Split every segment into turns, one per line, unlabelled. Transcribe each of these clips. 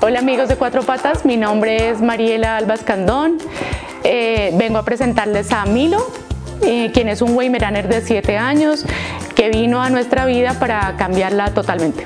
Hola amigos de Cuatro Patas, mi nombre es Mariela Alba Escandón. Vengo a presentarles a Milo, quien es un Weimaraner de 7 años que vino a nuestra vida para cambiarla totalmente.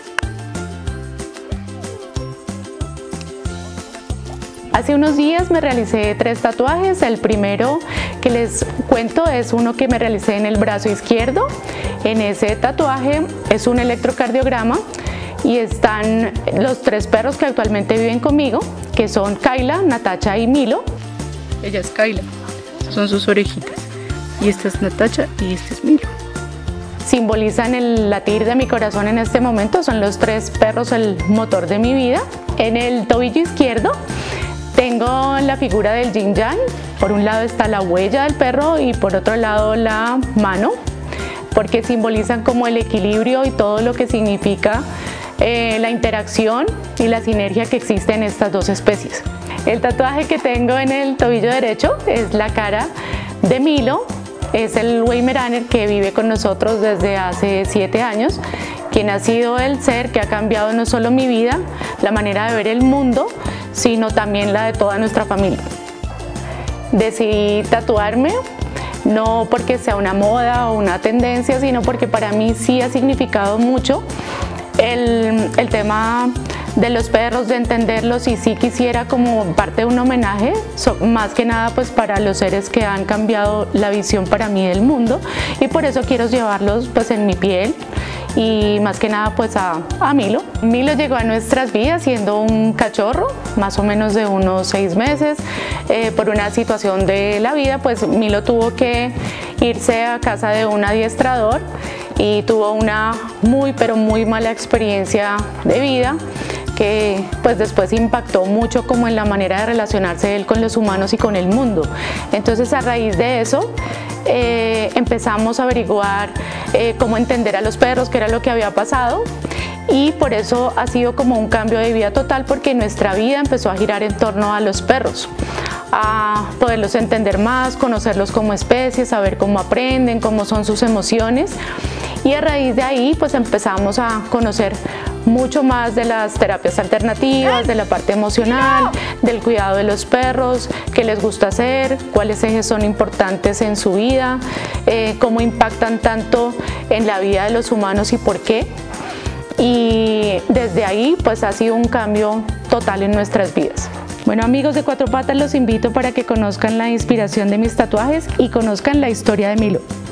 Hace unos días me realicé 3 tatuajes. El primero que les cuento es uno que me realicé en el brazo izquierdo. En ese tatuaje es un electrocardiograma y están los 3 perros que actualmente viven conmigo, que son Kayla, Natacha y Milo.
Ella es Kayla, son sus orejitas, y esta es Natacha y este es Milo.
Simbolizan el latir de mi corazón en este momento, son los 3 perros el motor de mi vida. En el tobillo izquierdo tengo la figura del yin yang. Por un lado está la huella del perro y por otro lado la mano, porque simbolizan como el equilibrio y todo lo que significa la interacción y la sinergia que existe en estas 2 especies. El tatuaje que tengo en el tobillo derecho es la cara de Milo, es el Weimaraner que vive con nosotros desde hace 7 años, quien ha sido el ser que ha cambiado no solo mi vida, la manera de ver el mundo, sino también la de toda nuestra familia. Decidí tatuarme no porque sea una moda o una tendencia, sino porque para mí sí ha significado mucho el tema de los perros, de entenderlos, y sí quisiera como parte de un homenaje, más que nada pues para los seres que han cambiado la visión para mí del mundo, y por eso quiero llevarlos pues en mi piel y más que nada pues a Milo. Milo llegó a nuestras vidas siendo un cachorro, más o menos de unos 6 meses. Por una situación de la vida pues Milo tuvo que irse a casa de un adiestrador y tuvo una muy mala experiencia de vida que pues después impactó mucho como en la manera de relacionarse él con los humanos y con el mundo. Entonces a raíz de eso empezamos a averiguar cómo entender a los perros, qué era lo que había pasado, y por eso ha sido como un cambio de vida total, porque nuestra vida empezó a girar en torno a los perros, a poderlos entender más, conocerlos como especie, saber cómo aprenden, cómo son sus emociones, y a raíz de ahí pues empezamos a conocer mucho más de las terapias alternativas, de la parte emocional, del cuidado de los perros, qué les gusta hacer, cuáles ejes son importantes en su vida, cómo impactan tanto en la vida de los humanos y por qué. Y desde ahí pues ha sido un cambio total en nuestras vidas. Bueno amigos de Cuatro Patas, los invito para que conozcan la inspiración de mis tatuajes y conozcan la historia de Milo.